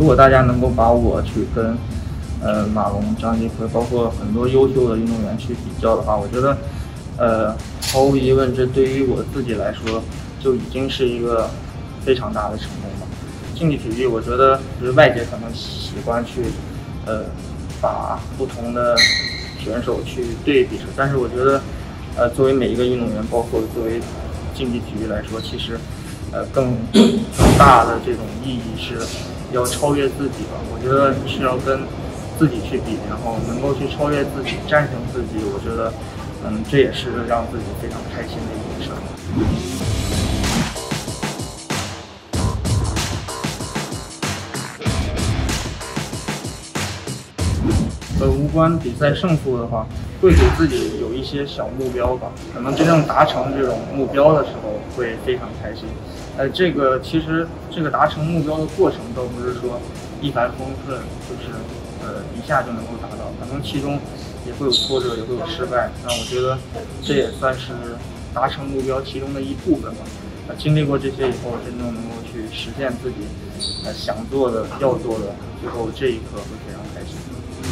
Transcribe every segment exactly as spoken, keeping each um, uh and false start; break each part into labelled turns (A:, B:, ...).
A: 如果大家能够把我去跟呃马龙、张继科，包括很多优秀的运动员去比较的话，我觉得呃毫无疑问，这对于我自己来说就已经是一个非常大的成功了。竞技体育，我觉得就是外界可能喜欢去呃把不同的选手去对比，但是我觉得呃作为每一个运动员，包括作为竞技体育来说，其实呃更大的这种意义是要超越自己吧。我觉得是要跟自己去比，然后能够去超越自己，战胜自己。我觉得嗯这也是让自己非常开心的一件事。呃，无关比赛胜负的话，会给自己有一些小目标吧。可能真正达成这种目标的时候，会非常开心。呃，这个其实这个达成目标的过程，都不是说一帆风顺，就是呃一下就能够达到。可能其中也会有挫折，也会有失败。那我觉得这也算是达成目标其中的一部分吧。呃，经历过这些以后，真正能够去实现自己呃想做的、要做的，最后这一刻会非常开心。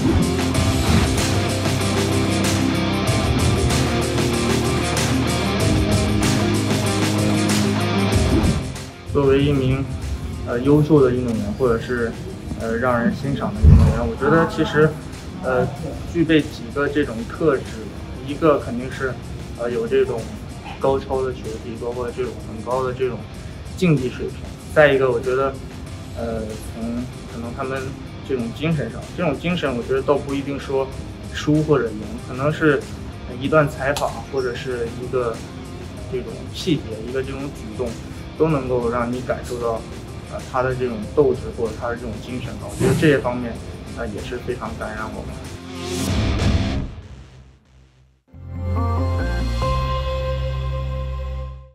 A: 作为一名呃优秀的运动员，或者是呃让人欣赏的运动员，我觉得其实呃具备几个这种特质，一个肯定是呃有这种高超的球技，包括这种很高的这种竞技水平。再一个，我觉得呃从可能他们这种精神上，这种精神我觉得倒不一定说输或者赢，可能是一段采访或者是一个这种细节，一个这种举动，都能够让你感受到呃他的这种斗志或者他的这种精神吧。我觉得这些方面呃也是非常感染我们。